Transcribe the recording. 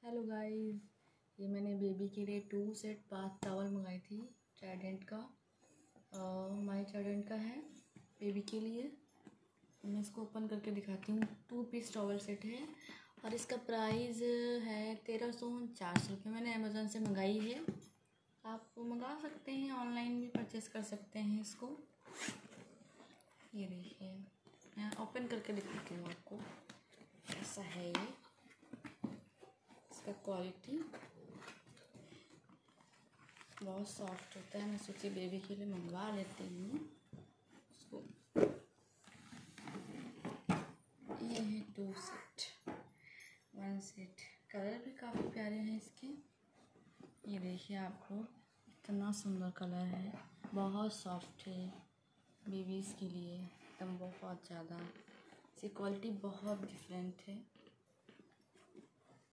Hello guys, ये मैंने baby के लिए 2 सेट बाथ टॉवल मंगाई थी ट्राइडेंट का। माई ट्राइडेंट का है बेबी के लिए। मैं इसको ओपन करके दिखाती हूँ। 2 पीस टॉवल सेट है और इसका प्राइस है 1349 रुपये। मैंने अमेज़ोन से मंगाई है। आप मंगा सकते हैं, ऑनलाइन भी परचेस कर सकते हैं इसको। ये देखिए, मैं ओपन करके दिखाती हूँ आपको कैसा है ये। इसका क्वालिटी बहुत सॉफ्ट होता है। मैं सोची बेबी के लिए मंगवा लेती हूँ उसको। ये है 2 सेट, 1 सेट। कलर भी काफ़ी प्यारे हैं इसके। ये देखिए, आपको इतना सुंदर कलर है, बहुत सॉफ्ट है बेबीज़ के लिए एकदम बहुत ज़्यादा। इसकी क्वालिटी बहुत डिफरेंट है।